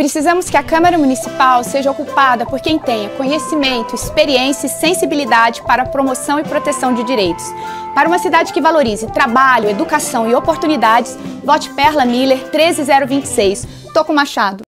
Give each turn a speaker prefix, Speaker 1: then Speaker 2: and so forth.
Speaker 1: Precisamos que a Câmara Municipal seja ocupada por quem tenha conhecimento, experiência e sensibilidade para a promoção e proteção de direitos. Para uma cidade que valorize trabalho, educação e oportunidades, vote Perla Miller 13026. Toco Machado.